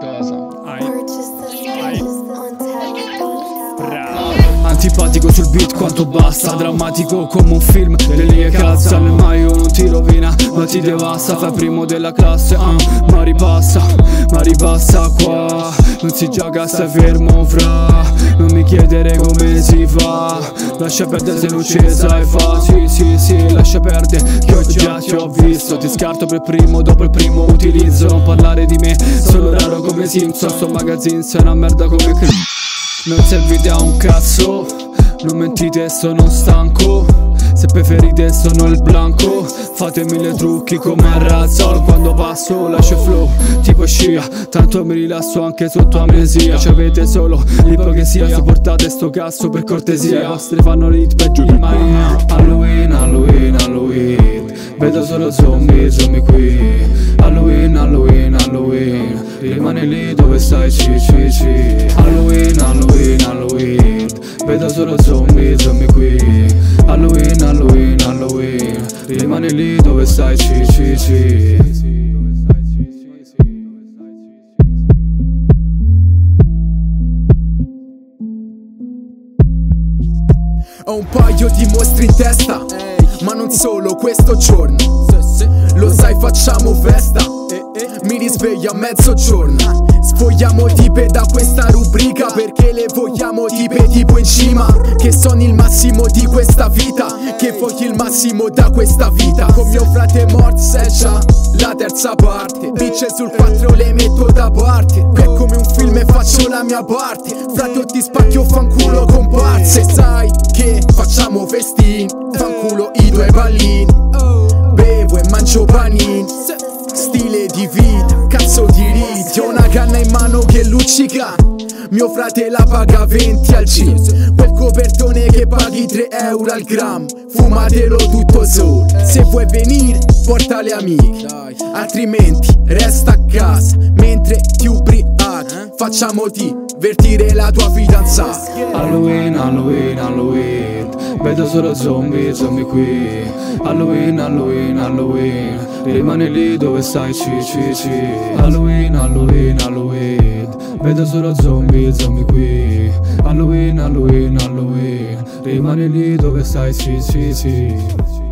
Cosa? Antipatico sul beat quanto basta, drammatico come un film delle linee calza. Nel maio non ti rovina ma ti devasta. Fai primo della classe, ma ripassa qua. Non si gioca, stai fermo fra. Non mi chiedere come si fa. Lascia perdere se l'uccisa e fa. Sì, lascia perdere che oggi già ti ho visto. Ti scarto per primo, dopo il primo utilizzo. Non parlare di me, solo raro come Simpson. Sto magazine sei una merda come non servite a un cazzo, non mentite, sono stanco. Se preferite sono il blanco. Fate mille trucchi come a Razzol. Quando passo lascio flow tipo scia. Tanto mi rilasso anche sotto amnesia. Ci avete solo l'ipocrisia. Sopportate sto cazzo per cortesia. I vostri fanno l'hit peggio di Maria. Halloween, Halloween, Halloween. Vedo solo zombie qui. Halloween, Halloween, Halloween. Rimani lì dove stai, sì. Halloween, Halloween, Halloween. Vedo solo zombie qui. Halloween, Halloween, Halloween. Rimani lì dove stai, sì. Ho un paio di mostri in testa, ma non solo questo giorno. Lo sai, facciamo festa. Mi risveglio a mezzogiorno. Sfogliamo tipe da questa rubrica perché le vogliamo tipe tipo in cima. Che sono il massimo di questa vita, che voglio il massimo da questa vita. Con mio frate mort seccia la terza parte. Bitch sul 4 le metto da parte. È come un film e faccio la mia parte. Frate o ti spacchio fanculo comparse. Sai che facciamo festin, fanculo i due ballini. Bevo e mangio panini. Stile di vita, cazzo di riti. Ho una canna in mano che luccica. Mio frate la paga 20 al gin. Quel copertone che paghi 3 euro al gram. Fumatelo tutto solo. Se vuoi venire porta le amiche, altrimenti resta a casa mentre ti ubriachi. Facciamo divertire la tua fidanzata. Halloween, Halloween, Halloween. Vedo solo zombie qui. Halloween, Halloween, Halloween. Rimani lì dove stai, sì. Halloween, Halloween, Halloween. Vedo solo zombie qui. Halloween, Halloween, Halloween. Rimani lì dove stai, sì.